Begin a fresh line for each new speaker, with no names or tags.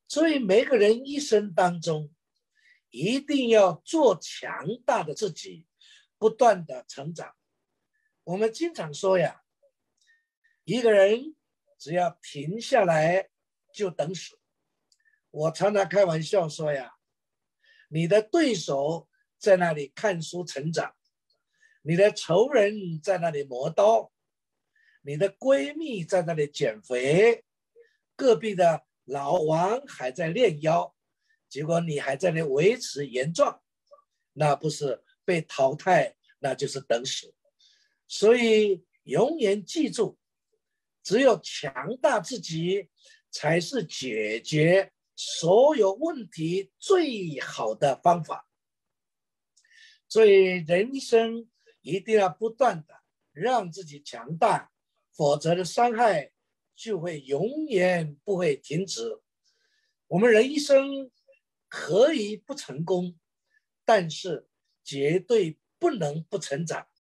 所以每个人一生当中一定要做强大的自己，不断的成长。我们经常说呀，一个人只要停下来就等死。我常常开玩笑说呀，你的对手在那里看书成长，你的仇人在那里磨刀，你的闺蜜在那里减肥，隔壁的老王还在练腰，结果你还在那里维持原状，那不是被淘汰，那就是等死。所以永远记住，只有强大自己才是解决所有问题最好的方法。所以人生一定要不断的让自己强大，否则的伤害就会永远不会停止。我们人一生可以不成功，但是绝对不能不成长。